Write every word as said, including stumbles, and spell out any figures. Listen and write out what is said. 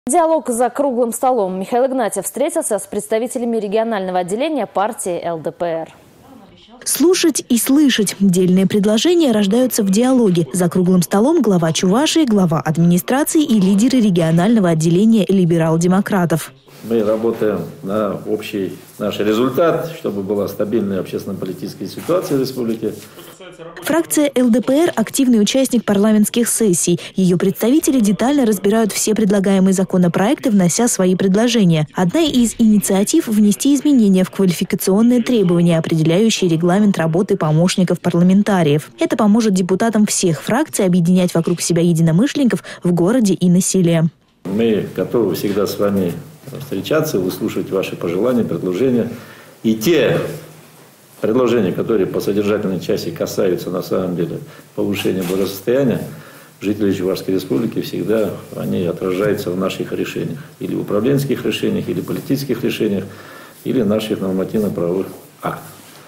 Диалог за круглым столом. Михаил Игнатьев встретился с представителями регионального отделения партии эл дэ пэ эр. Слушать и слышать. Дельные предложения рождаются в диалоге. За круглым столом глава Чувашии, глава администрации и лидеры регионального отделения либерал-демократов. Мы работаем на общий наш результат, чтобы была стабильная общественно-политическая ситуация в республике. Фракция эл дэ пэ эр – активный участник парламентских сессий. Ее представители детально разбирают все предлагаемые законопроекты, внося свои предложения. Одна из инициатив – внести изменения в квалификационные требования, определяющие регламент работы помощников парламентариев. Это поможет депутатам всех фракций объединять вокруг себя единомышленников в городе и на селе. Мы готовы всегда с вами встречаться, выслушивать ваши пожелания, предложения. И те предложения, которые по содержательной части касаются на самом деле повышения благосостояния жителей Чувашской республики, всегда они отражаются в наших решениях. Или в управленческих решениях, или политических решениях, или наших нормативно-правовых актах.